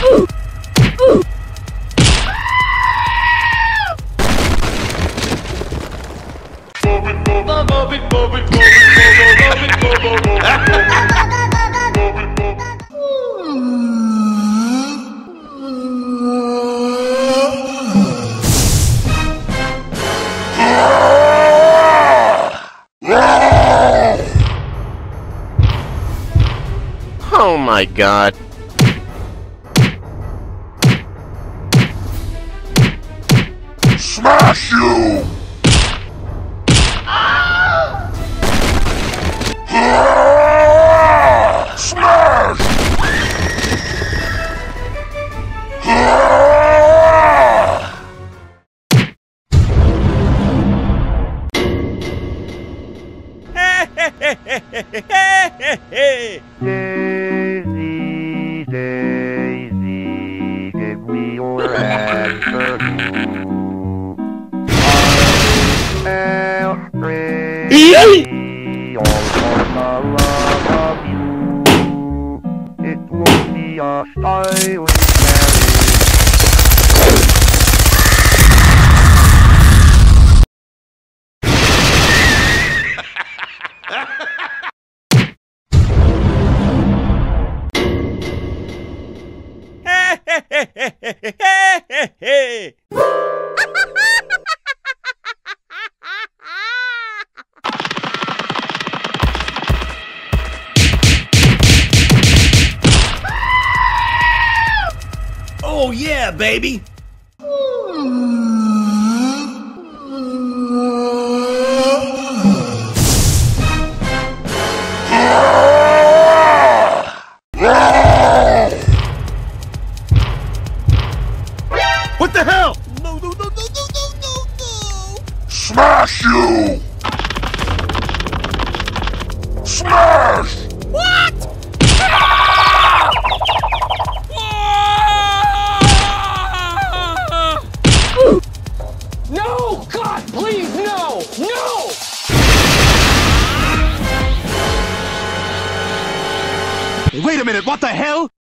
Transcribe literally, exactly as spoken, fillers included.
Oh my God. Smash you! Ah! Smash! Ah! Daisy, Daisy, give me your answer. I'll all for the love of you. It won't be a stylish Oh yeah, baby! What the hell? No, no, no, no, no, no, no, no! Smash you! Smash! What? No! God, please, no! No! Wait a minute, what the hell?